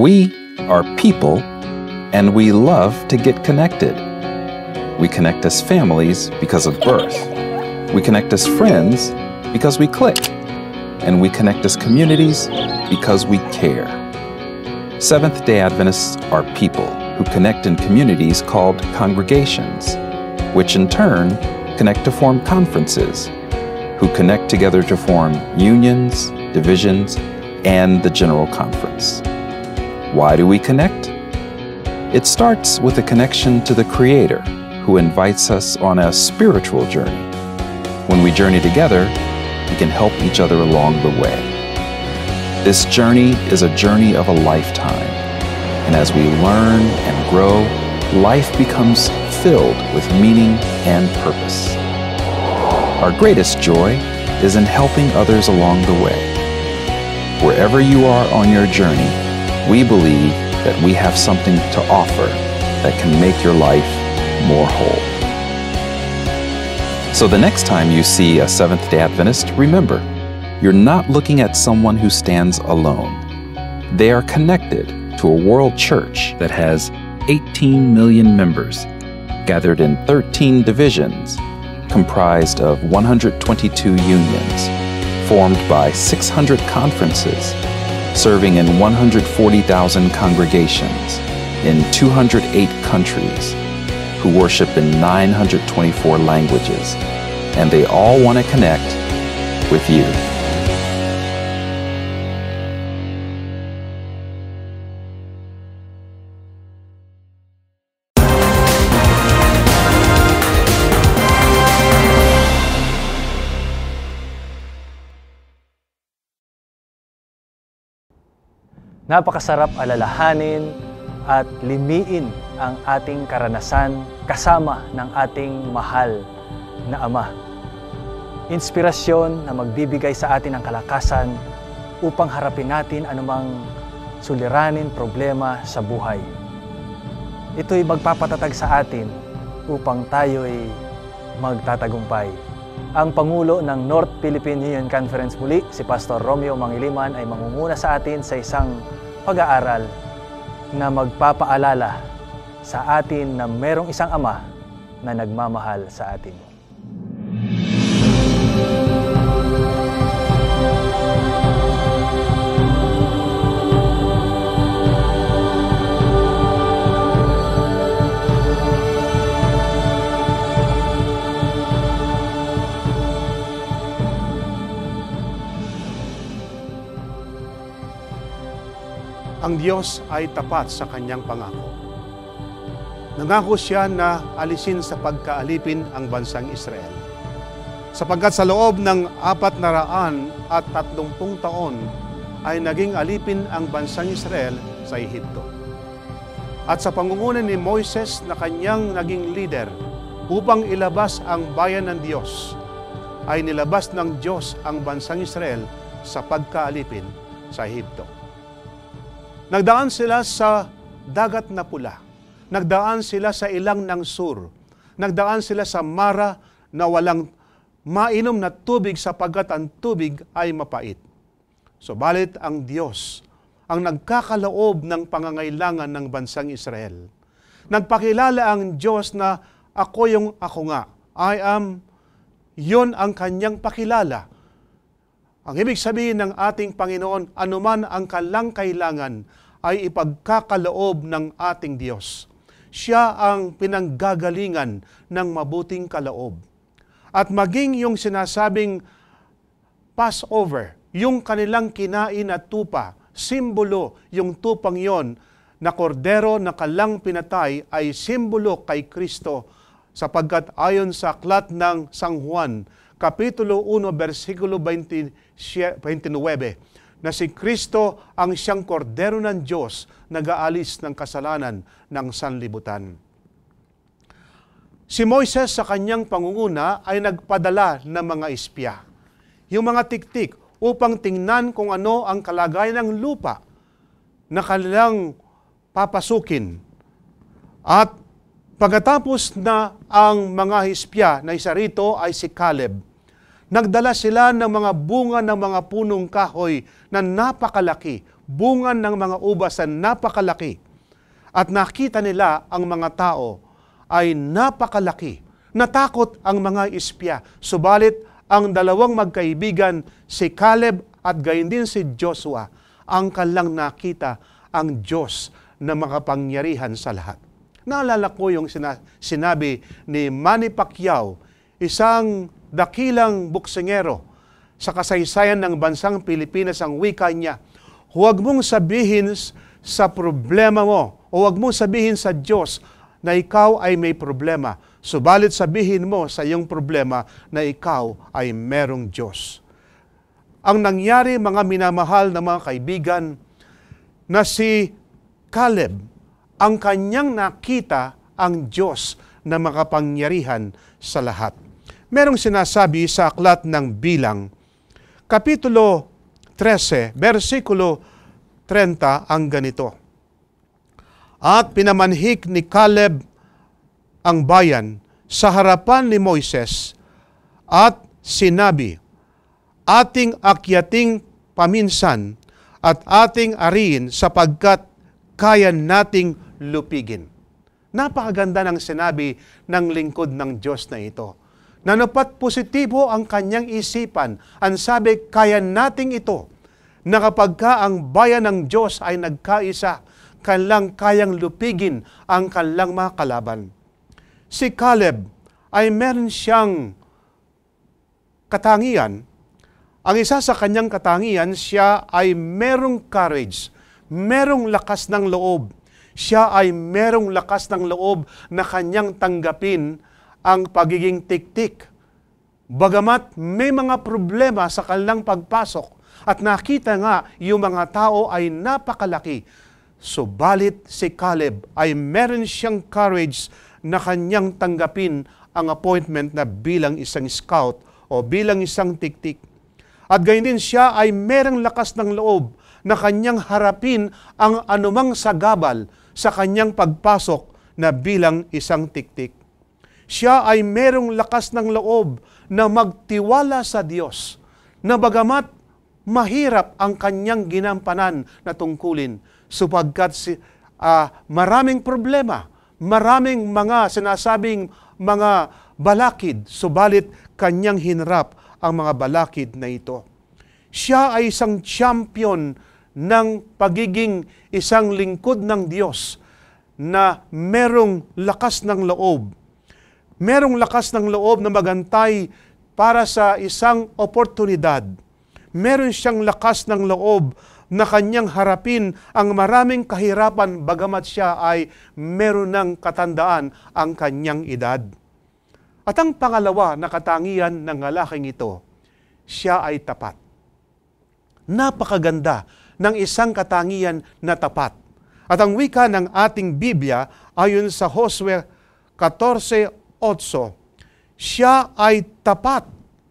We are people, and we love to get connected. We connect as families because of birth. We connect as friends because we click. And we connect as communities because we care. Seventh-day Adventists are people who connect in communities called congregations, which in turn connect to form conferences, who connect together to form unions, divisions, and the General Conference. Why do we connect? It starts with a connection to the Creator, who invites us on a spiritual journey. When we journey together, we can help each other along the way. This journey is a journey of a lifetime, and as we learn and grow, life becomes filled with meaning and purpose. Our greatest joy is in helping others along the way. Wherever you are on your journey, we believe that we have something to offer that can make your life more whole. So the next time you see a Seventh-day Adventist, remember, you're not looking at someone who stands alone. They are connected to a world church that has 18 million members, gathered in 13 divisions, comprised of 122 unions, formed by 600 conferences, serving in 140,000 congregations in 208 countries, who worship in 924 languages, and they all want to connect with you. Napakasarap alalahanin at limiin ang ating karanasan kasama ng ating mahal na Ama. Inspirasyon na magbibigay sa atin ng kalakasan upang harapin natin anumang suliranin, problema sa buhay. Ito'y magpapatatag sa atin upang tayo'y magtatagumpay. Ang Pangulo ng North Philippine Union Conference muli, si Pastor Romeo Mangiliman, ay mangunguna sa atin sa isang pag-aaral na magpapaalala sa atin na merong isang Ama na nagmamahal sa atin. Ang Diyos ay tapat sa kanyang pangako. Nangako siya na alisin sa pagkaalipin ang bansang Israel. Sapagkat sa loob ng 430 taon ay naging alipin ang bansang Israel sa Ehipto. At sa pangunguna ni Moises na kanyang naging leader upang ilabas ang bayan ng Diyos, ay nilabas ng Diyos ang bansang Israel sa pagkaalipin sa Ehipto. Nagdaan sila sa dagat na pula. Nagdaan sila sa ilang ng Sur. Nagdaan sila sa Mara na walang mainom na tubig sapagkat ang tubig ay mapait. Subalit ang Diyos ang nagkakaloob ng pangangailangan ng bansang Israel. Nagpakilala ang Diyos na ako yung ako nga. I am, yun ang kanyang pakilala. Ang ibig sabihin ng ating Panginoon, anuman ang kalang kailangan ay ipagkakaloob ng ating Diyos. Siya ang pinanggagalingan ng mabuting kaloob. At maging yung sinasabing Passover, yung kanilang kinain at tupa, simbolo yung tupang yon na kordero na kalang pinatay ay simbolo kay Kristo, sapagkat ayon sa aklat ng San Juan, Kapitulo 1, versikulo 29, na si Kristo ang siyang kordero ng Diyos nag-aalis ng kasalanan ng sanlibutan. Si Moises sa kanyang pangunguna ay nagpadala ng mga espya, yung mga tiktik, upang tingnan kung ano ang kalagayan ng lupa na kanilang papasukin. At pagkatapos na ang mga espya na isa rito ay si Caleb, nagdala sila ng mga bunga ng mga punong kahoy na napakalaki, bunga ng mga ubas na napakalaki. At nakita nila ang mga tao ay napakalaki. Natakot ang mga espiya. Subalit ang dalawang magkaibigan, si Caleb at gayon din si Joshua, ang kanilang nakita ang Diyos na makapangyarihan sa lahat. Naalala ko yung sinabi ni Manny Pacquiao, isang dakilang boksingero sa kasaysayan ng bansang Pilipinas. Ang wika niya, huwag mong sabihin sa problema mo o huwag mong sabihin sa Diyos na ikaw ay may problema. Subalit sabihin mo sa iyong problema na ikaw ay merong Diyos. Ang nangyari, mga minamahal na mga kaibigan, na si Caleb, ang kanyang nakita ang Diyos na makapangyarihan sa lahat. Merong sinasabi sa aklat ng Bilang, Kapitulo 13, versikulo 30, ang ganito. At pinamanhik ni Caleb ang bayan sa harapan ni Moises at sinabi, ating akyating paminsan at ating ariin sapagkat kaya nating lupigin. Napakaganda ng sinabi ng lingkod ng Diyos na ito. Nanupat positibo ang kanyang isipan. Ang sabi, kaya nating ito, na kapag ka ang bayan ng Diyos ay nagkaisa, kanilang kayang lupigin ang kanilang mga kalaban. Si Caleb ay meron siyang katangian. Ang isa sa kanyang katangian, siya ay merong courage, merong lakas ng loob. Siya ay merong lakas ng loob na kanyang tanggapin ang pagiging tiktik. Bagamat may mga problema sa kanilang pagpasok at nakita nga yung mga tao ay napakalaki, subalit si Caleb ay meron siyang courage na kanyang tanggapin ang appointment na bilang isang scout o bilang isang tiktik. At gayon din siya ay merong lakas ng loob na kanyang harapin ang anumang sagabal sa kanyang pagpasok na bilang isang tiktik. Siya ay merong lakas ng loob na magtiwala sa Diyos, na bagamat mahirap ang kanyang ginampanan na tungkulin, sapagkat maraming problema, maraming mga sinasabing mga balakid, subalit kanyang hinarap ang mga balakid na ito. Siya ay isang champion ng pagiging isang lingkod ng Diyos na merong lakas ng loob. Merong lakas ng loob na magantay para sa isang oportunidad. Meron siyang lakas ng loob na kanyang harapin ang maraming kahirapan bagamat siya ay meron ng katandaan ang kanyang edad. At ang pangalawa na katangian ng lalaking ito, siya ay tapat. Napakaganda ng isang katangian na tapat. At ang wika ng ating Biblia ayon sa Josue 14:8, siya ay tapat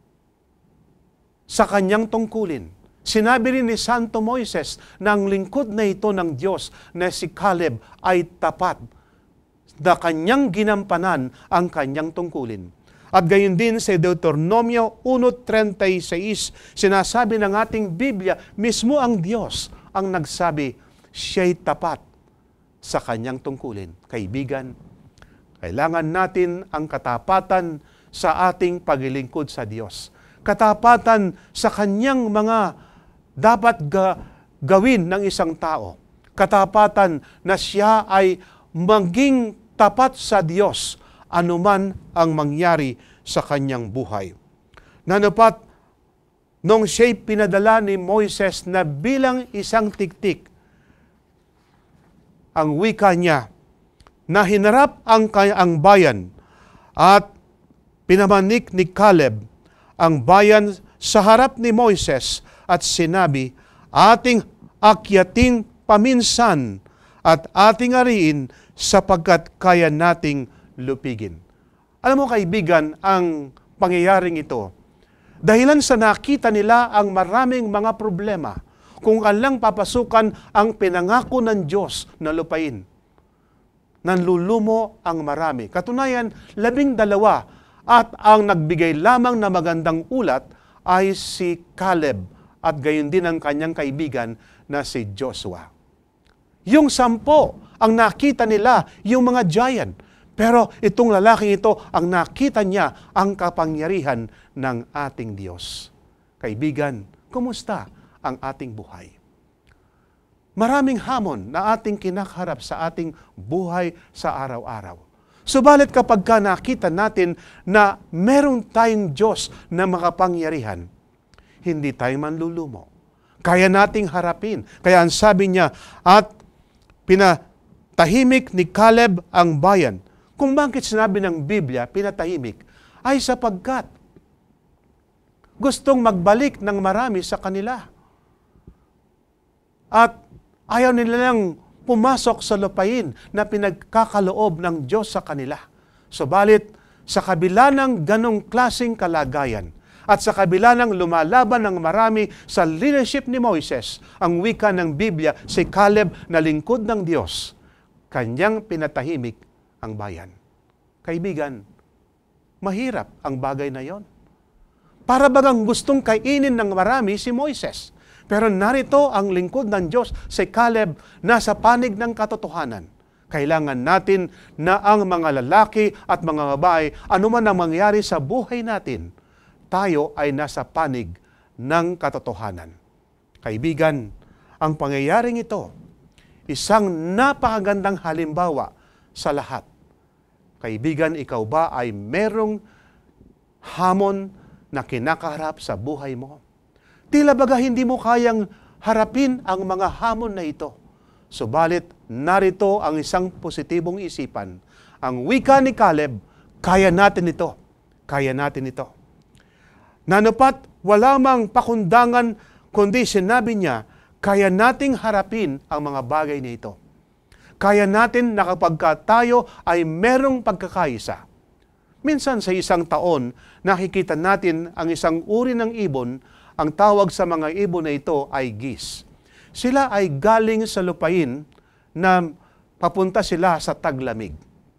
sa kanyang tungkulin. Sinabi rin ni Santo Moises na ang lingkod na ito ng Diyos na si Caleb ay tapat na kanyang ginampanan ang kanyang tungkulin. At gayon din sa Deuteronomio 1:36, sinasabi ng ating Biblia, mismo ang Diyos ang nagsabi, siya'y tapat sa kanyang tungkulin. Kaibigan, kailangan natin ang katapatan sa ating paglilingkod sa Diyos. Katapatan sa kanyang mga dapat gawin ng isang tao. Katapatan na siya ay maging tapat sa Diyos anuman ang mangyari sa kanyang buhay. Nanupat, nung siya'y pinadala ni Moises na bilang isang tiktik, ang wika niya, na hinarap ang bayan at pinamanik ni Caleb ang bayan sa harap ni Moises at sinabi, ating akyating paminsan at ating ariin sapagkat kaya nating lupigin. Alam mo kaibigan, ang pangyayaring ito, dahilan sa nakita nila ang maraming mga problema, kung alang papasukan ang pinangako ng Diyos na lupain. Nanlulumo ang marami. Katunayan, 12 at ang nagbigay lamang na magandang ulat ay si Caleb at gayon din ang kanyang kaibigan na si Joshua. Yung 10 ang nakita nila, yung mga giant. Pero itong lalaking ito, ang nakita niya ang kapangyarihan ng ating Diyos. Kaibigan, kumusta ang ating buhay? Maraming hamon na ating kinakaharap sa ating buhay sa araw-araw. Subalit kapag nakita natin na meron tayong Diyos na makapangyarihan, hindi tayo manlulumo. Kaya nating harapin. Kaya ang sabi niya, at pinatahimik ni Caleb ang bayan. Kung bakit sinabi ng Biblia, pinatahimik, ay sapagkat gustong magbalik ng marami sa kanila. At ayaw nilang pumasok sa lupain na pinagkakaloob ng Diyos sa kanila. Subalit, sa kabila ng ganong klaseng kalagayan, at sa kabila ng lumalaban ng marami sa leadership ni Moises, ang wika ng Biblia, si Caleb na lingkod ng Diyos, kanyang pinatahimik ang bayan. Kaibigan, mahirap ang bagay na yon. Para bagang gustong kainin ng marami si Moises. Pero narito ang lingkod ng Diyos, si Caleb, nasa panig ng katotohanan. Kailangan natin na ang mga lalaki at mga babae, anuman ang mangyari sa buhay natin, tayo ay nasa panig ng katotohanan. Kaibigan, ang pangyayaring ito, isang napakagandang halimbawa sa lahat. Kaibigan, ikaw ba ay merong hamon na kinakaharap sa buhay mo? Tila baga hindi mo kayang harapin ang mga hamon na ito. Subalit, narito ang isang positibong isipan. Ang wika ni Caleb, kaya natin ito. Kaya natin ito. Nanupat, wala mang pakundangan, kundi sinabi niya, kaya nating harapin ang mga bagay na ito. Kaya natin na kapag tayo ay merong pagkakaisa. Minsan sa isang taon, nakikita natin ang isang uri ng ibon. Ang tawag sa mga ibon na ito ay geese. Sila ay galing sa lupain na papunta sila sa taglamig.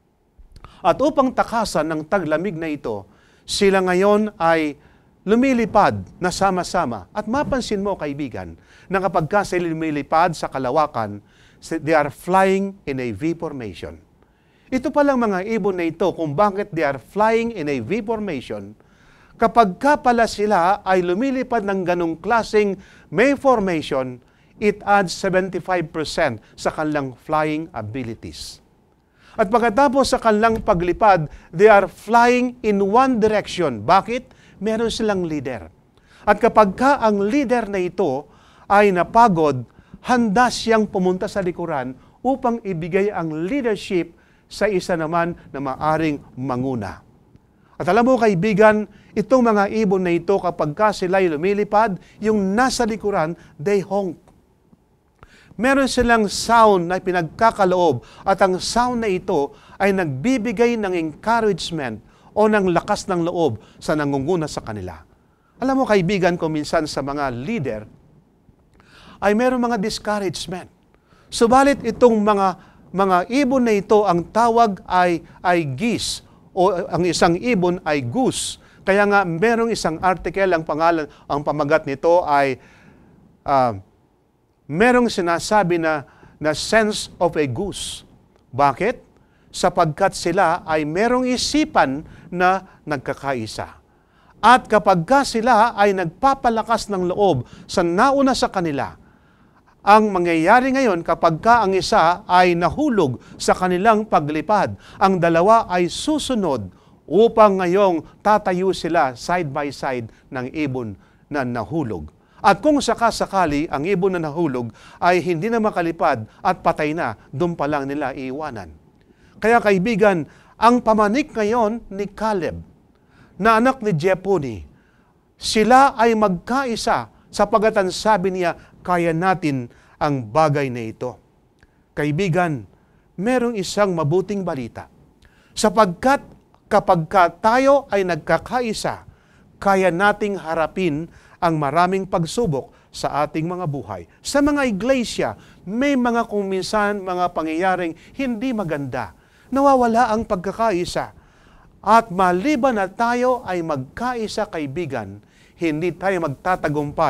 At upang takasan ng taglamig na ito, sila ngayon ay lumilipad na sama-sama. At mapansin mo, kaibigan, na kapag sila lumilipad sa kalawakan, they are flying in a V formation. Ito palang mga ibon na ito kung bakit they are flying in a V formation. Kapag pala sila ay lumilipad ng ganong klaseng may formation, it adds 75% sa kanilang flying abilities. At pagkatapos sa kanilang paglipad, they are flying in one direction. Bakit? Meron silang leader. At kapag ang leader na ito ay napagod, handa siyang pumunta sa likuran upang ibigay ang leadership sa isa naman na maaring manguna. At alam mo, kaibigan, itong mga ibon na ito, kapag sila'y lumilipad, yung nasa likuran, they honk. Meron silang sound na pinagkakaloob at ang sound na ito ay nagbibigay ng encouragement o ng lakas ng loob sa nangunguna sa kanila. Alam mo, kaibigan, kung minsan sa mga leader, ay meron mga discouragement. Subalit itong mga ibon na ito, ang tawag ay geese, o ang isang ibon ay goose. Kaya nga merong isang article, ang pamagat nito ay merong sinasabi na sense of a goose. Bakit? Sapagkat sila ay merong isipan na nagkakaisa. At kapag sila ay nagpapalakas ng loob sa nauna sa kanila, ang mangyayari ngayon kapag ang isa ay nahulog sa kanilang paglipad, ang dalawa ay susunod upang ngayong tatayo sila side by side ng ibon na nahulog. At kung sakasakali ang ibon na nahulog ay hindi na makalipad at patay na, doon pa lang nila iiwanan. Kaya kaibigan, ang pamanik ngayon ni Caleb, na anak ni Jephunneh, sila ay magkaisa sapagkat sabi niya, kaya natin ang bagay na ito. Kaibigan, merong isang mabuting balita. Sapagkat kapag tayo ay nagkakaisa, kaya nating harapin ang maraming pagsubok sa ating mga buhay. Sa mga iglesia, may mga kung minsan mga pangyayaring hindi maganda. Nawawala ang pagkakaisa. At maliban na tayo ay magkaisa, kaibigan, hindi tayo magtatagumpay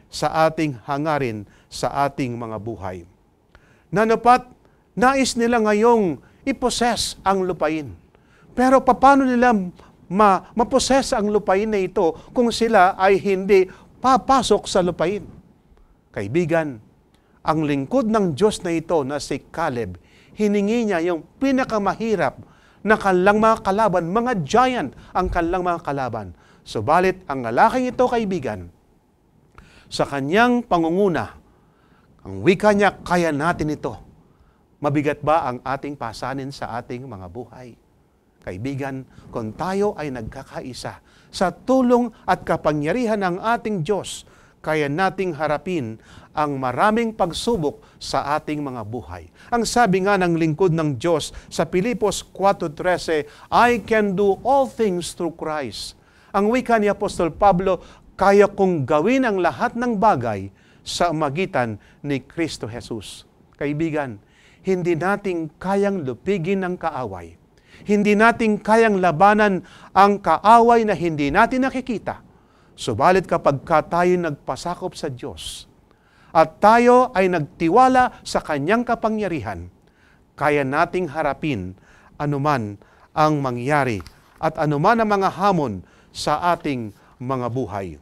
sa ating hangarin, sa ating mga buhay. Nanapat, nais nila ngayong iposes ang lupain. Pero paano nila maposes ang lupain na ito kung sila ay hindi papasok sa lupain? Kaibigan, ang lingkod ng Diyos na ito na si Caleb, hiningi niya yung pinakamahirap na kanilang mga kalaban, mga giant ang kanilang mga kalaban. Subalit ang lalaking ito, kaibigan, sa kanyang pangunguna, ang wika niya, kaya natin ito. Mabigat ba ang ating pasanin sa ating mga buhay? Kaibigan, kung tayo ay nagkakaisa sa tulong at kapangyarihan ng ating Diyos, kaya nating harapin ang maraming pagsubok sa ating mga buhay. Ang sabi nga ng lingkod ng Diyos sa Filipos 4:13, I can do all things through Christ. Ang wika ni Apostol Pablo, kaya kong gawin ang lahat ng bagay sa magitan ni Kristo Jesus. Kaibigan, hindi natin kayang lupigin ang kaaway. Hindi natin kayang labanan ang kaaway na hindi natin nakikita. Subalit kapag tayo nagpasakop sa Diyos at tayo ay nagtiwala sa Kanyang kapangyarihan, kaya nating harapin anuman ang mangyari at anuman ang mga hamon sa ating mga buhay.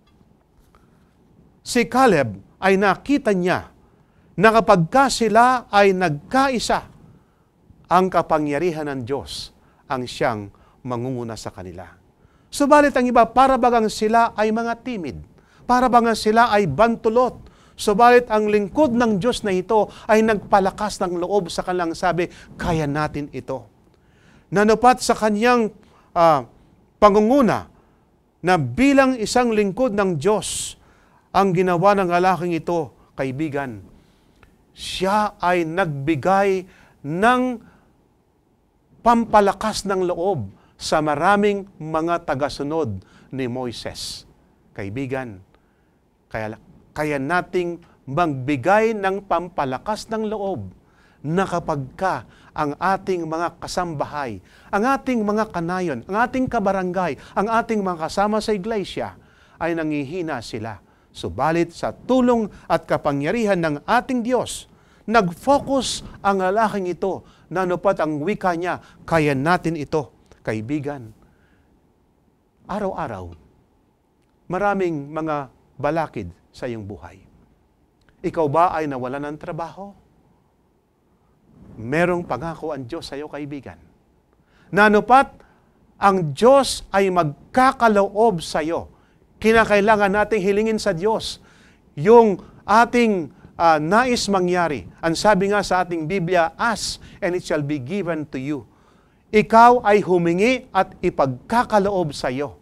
Si Caleb ay nakita niya na kapag sila ay nagkaisa, ang kapangyarihan ng Diyos ang siyang mangunguna sa kanila. Subalit ang iba, para bagang sila ay mga timid. Para bagang sila ay bantulot. Subalit ang lingkod ng Diyos na ito ay nagpalakas ng loob sa kanilang sabi, kaya natin ito. Nanupat sa kanyang pangunguna na bilang isang lingkod ng Diyos, ang ginawa ng lalaking ito, kaibigan, siya ay nagbigay ng pampalakas ng loob sa maraming mga tagasunod ni Moises. Kaibigan, kaya nating magbigay ng pampalakas ng loob na kapag ang ating mga kasambahay, ang ating mga kanayon, ang ating kabarangay, ang ating mga kasama sa iglesia ay nangihina sila. Subalit sa tulong at kapangyarihan ng ating Diyos, nag-focus ang lalaking ito, nanupat ang wika niya, kaya natin ito. Kaibigan, araw-araw, maraming mga balakid sa iyong buhay. Ikaw ba ay nawalan ng trabaho? Merong pangako ang Diyos sa iyo, kaibigan. Nanupat, ang Diyos ay magkakaloob sa iyo. Kinakailangan nating hilingin sa Diyos yung ating nais mangyari. Ang sabi nga sa ating Biblia, ask and it shall be given to you. Ikaw ay humingi at ipagkakaloob sa iyo.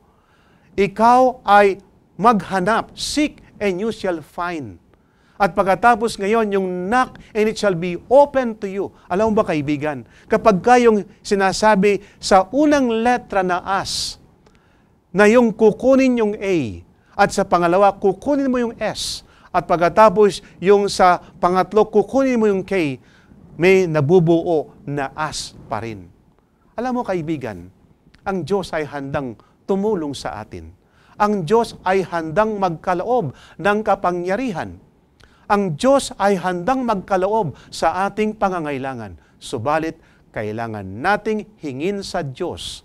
Ikaw ay maghanap, seek and you shall find. At pagkatapos ngayon, yung knock and it shall be open to you. Alam mo ba, kaibigan, kapag kayong sinasabi sa unang letra na as, na yung kukunin yung A, at sa pangalawa, kukunin mo yung S, at pagkatapos yung sa pangatlo, kukunin mo yung K, may nabubuo na as pa rin. Alam mo, kaibigan, ang Diyos ay handang tumulong sa atin. Ang Diyos ay handang magkaloob ng kapangyarihan. Ang Diyos ay handang magkaloob sa ating pangangailangan. Subalit, kailangan nating hingin sa Diyos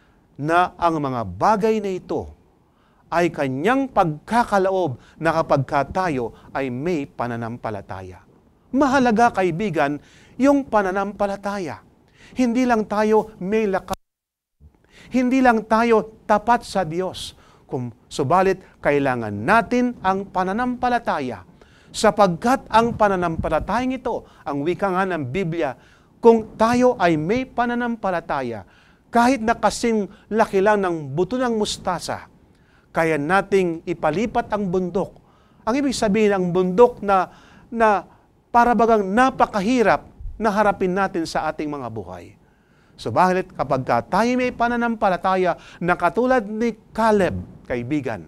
na ang mga bagay na ito ay Kanyang pagkakaloob na kapag tayo ay may pananampalataya. Mahalaga, kaibigan, yung pananampalataya. Hindi lang tayo may lakas. Hindi lang tayo tapat sa Diyos. Subalit, kailangan natin ang pananampalataya. Sapagkat ang pananampalatayang ito, ang wika nga ng Biblia, kung tayo ay may pananampalataya, kahit na kasing laki lang ng buto ng mustasa, kaya nating ipalipat ang bundok. Ang ibig sabihin, ang bundok na para bagang napakahirap na harapin natin sa ating mga buhay. Subalit kapag tayo may pananampalataya na katulad ni Caleb, kaibigan,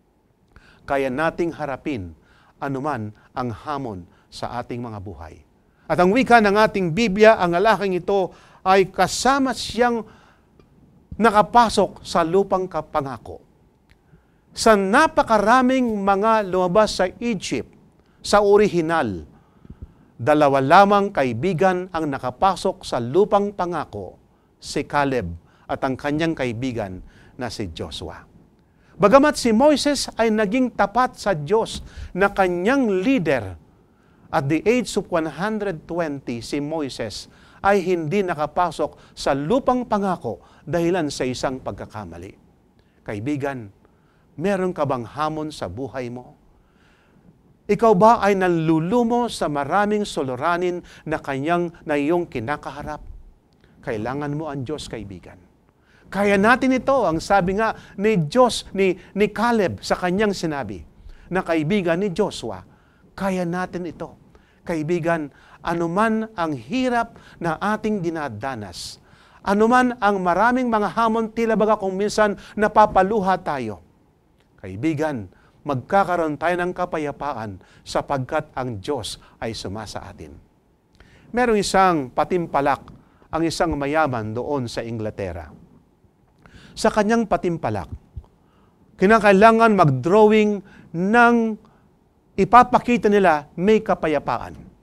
kaya nating harapin anuman ang hamon sa ating mga buhay. At ang wika ng ating Biblia, ang lalaking ito ay kasama siyang nakapasok sa lupang kapangako. Sa napakaraming mga lumabas sa Egypt, sa orihinal, 2 lamang kaibigan ang nakapasok sa lupang pangako, si Caleb at ang kanyang kaibigan na si Joshua. Bagamat si Moises ay naging tapat sa Diyos na kanyang leader, at the age of 120, si Moises ay hindi nakapasok sa lupang pangako dahilan sa isang pagkakamali. Kaibigan, meron ka bang hamon sa buhay mo? Ikaw ba ay nanlulumo sa maraming suliranin na iyong kinakaharap? Kailangan mo ang Diyos, kaibigan. Kaya natin ito, ang sabi nga ni Caleb sa kanyang sinabi, na kaibigan ni Joshua, kaya natin ito. Kaibigan, anuman ang hirap na ating dinadanas, anuman ang maraming mga hamon, tila baga kung minsan napapaluha tayo, kaibigan, magkakaroon tayo ng kapayapaan sapagkat ang Diyos ay sumasa atin. Merong isang patimpalak, ang isang mayaman doon sa Inglaterra. Sa kanyang patimpalak, kinakailangan mag-drawing ng ipapakita nila may kapayapaan.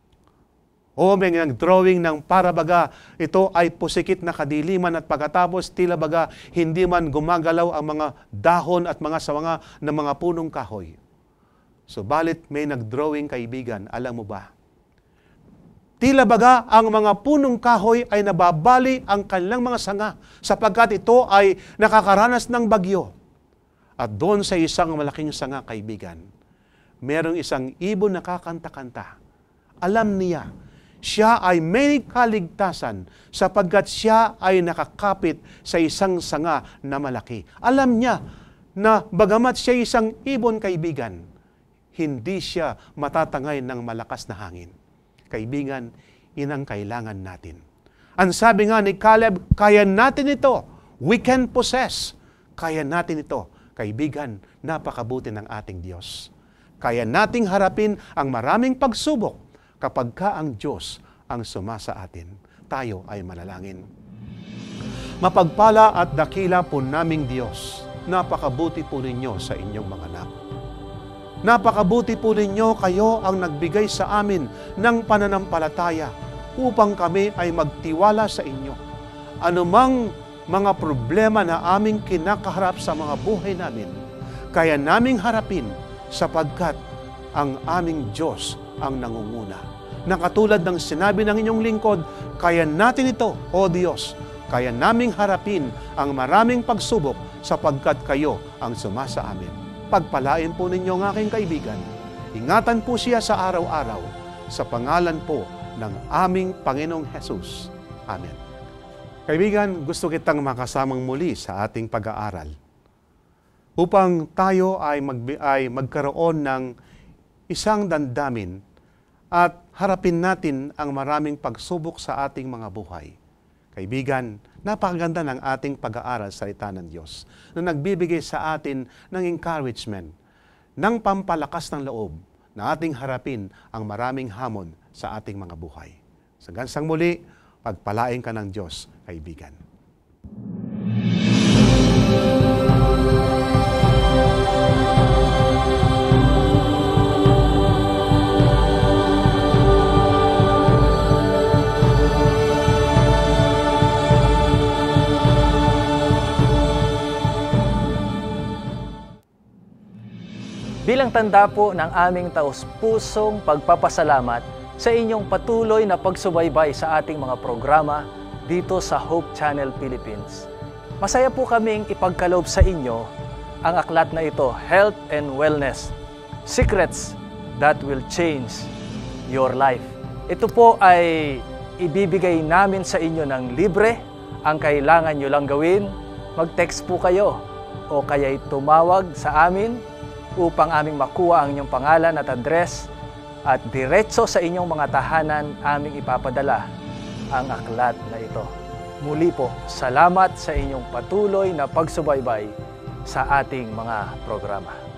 O may nag-drawing ng para baga ito ay pusikit na kadiliman at pagkatapos tila baga hindi man gumagalaw ang mga dahon at mga sawanga ng mga punong kahoy. Subalit may nag-drawing, kaibigan, alam mo ba? Tila baga ang mga punong kahoy ay nababali ang kanilang mga sanga sapagkat ito ay nakakaranas ng bagyo. At doon sa isang malaking sanga, kaibigan, merong isang ibon na kakanta-kanta. Alam niya, siya ay may kaligtasan sapagkat siya ay nakakapit sa isang sanga na malaki. Alam niya na bagamat siya isang ibon, kaibigan, hindi siya matatangay ng malakas na hangin. Kaibigan, inang kailangan natin. Ang sabi nga ni Caleb, kaya natin ito. We can possess. Kaya natin ito. Kaibigan, napakabuti ng ating Diyos. Kaya nating harapin ang maraming pagsubok kapag ka ang Diyos ang sumasa atin. Tayo ay manalangin. Mapagpala at dakila po naming Diyos, napakabuti po ninyo sa inyong mga anak. Napakabuti po ninyo, kayo ang nagbigay sa amin ng pananampalataya upang kami ay magtiwala sa inyo. Anumang mga problema na aming kinakaharap sa mga buhay namin, kaya naming harapin sapagkat ang aming Diyos ang nangunguna. Na katulad ng sinabi ng inyong lingkod, kaya natin ito, O Diyos, kaya naming harapin ang maraming pagsubok sapagkat kayo ang sumasa amin. Pagpalain po ninyo ang aking kaibigan. Ingatan po siya sa araw-araw sa pangalan po ng aming Panginoong Hesus. Amen. Kaibigan, gusto kitang makasamang muli sa ating pag-aaral upang tayo ay magkaroon ng isang damdamin at harapin natin ang maraming pagsubok sa ating mga buhay. Kaibigan, napakaganda ng ating pag-aaral sa salita ng Diyos na nagbibigay sa atin ng encouragement, ng pampalakas ng loob na ating harapin ang maraming hamon sa ating mga buhay. Sa gansang muli, pagpalain ka ng Diyos, kaibigan. Bilang tanda po ng aming taus-pusong pagpapasalamat sa inyong patuloy na pagsubaybay sa ating mga programa dito sa Hope Channel Philippines. Masaya po kaming ipagkaloob sa inyo ang aklat na ito, Health and Wellness, Secrets that will change your life. Ito po ay ibibigay namin sa inyo ng libre. Ang kailangan nyo lang gawin, mag-text po kayo o kaya'y tumawag sa amin upang aming makuha ang inyong pangalan at address at diretso sa inyong mga tahanan aming ipapadala ang aklat na ito. Muli po, salamat sa inyong patuloy na pagsubaybay sa ating mga programa.